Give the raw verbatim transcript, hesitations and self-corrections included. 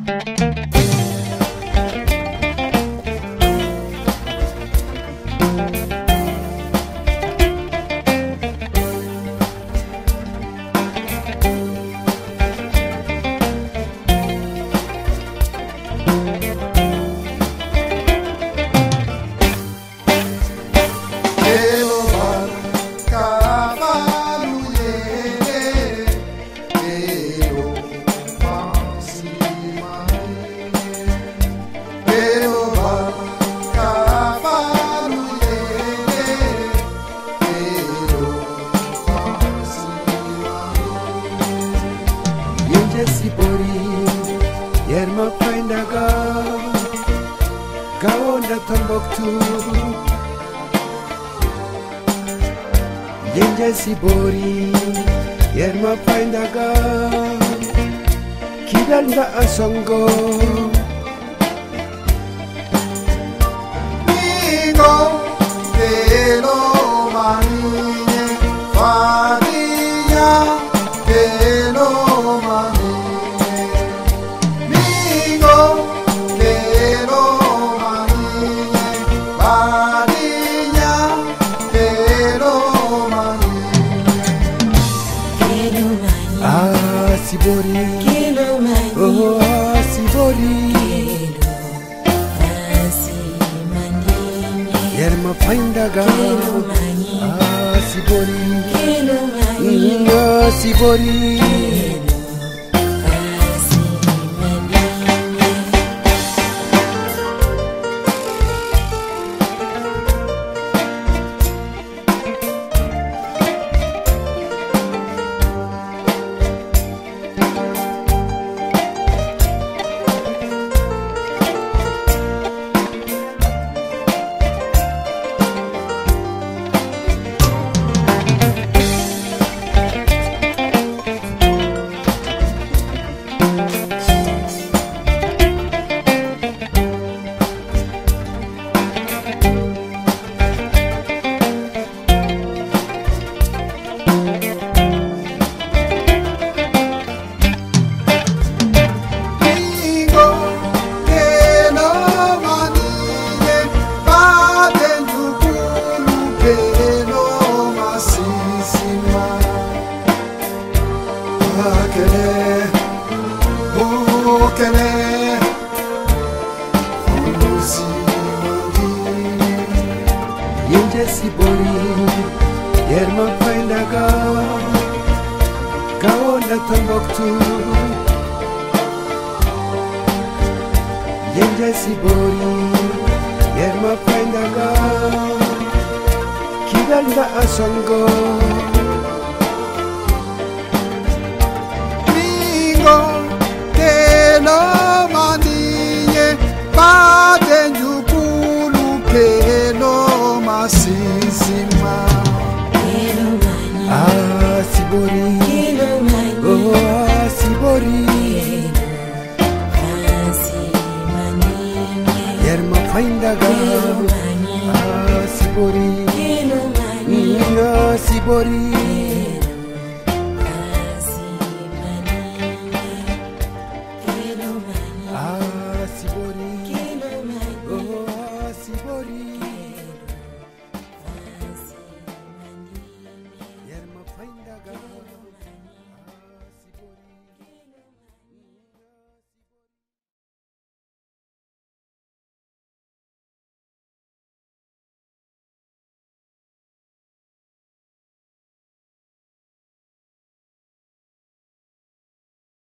Yerma find a girl, go on the Tombouctou. Yenja Sibori, Yerma find a girl, Kidanda Asongo. Migo, Kelo Mani, Faria, Kelo Mani. Sibori, Kelo Magni, oh Sibori, Kelo Magni, Yerma find a girl, Kelo Magni, ah Sibori, Kelo Magni, ah Sibori. KELE, oh KELE, Olusi Mandi. Yenja Sibori, Yerma find a girl, go on the Tombouctou. Yenja Sibori, Yerma find a girl, Kidanda Asongo.